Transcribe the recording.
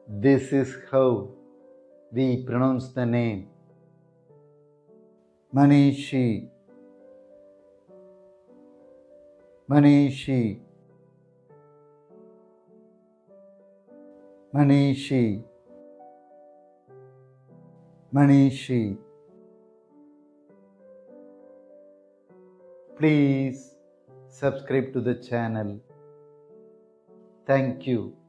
This is how we pronounce the name Maneeshi, Maneeshi, Maneeshi, Maneeshi. Please subscribe to the channel. Thank you.